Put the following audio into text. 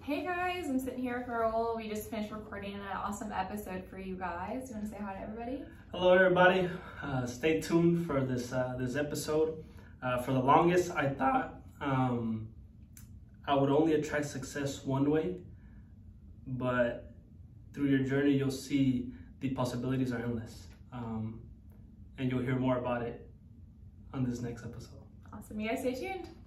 Hey guys, I'm sitting here with Raul. We just finished recording an awesome episode for you guys. You want to say hi to everybody? Hello everybody. Stay tuned for this episode. For the longest, I thought I would only attract success one way, but through your journey, you'll see the possibilities are endless. And you'll hear more about it on this next episode. Awesome. You guys stay tuned.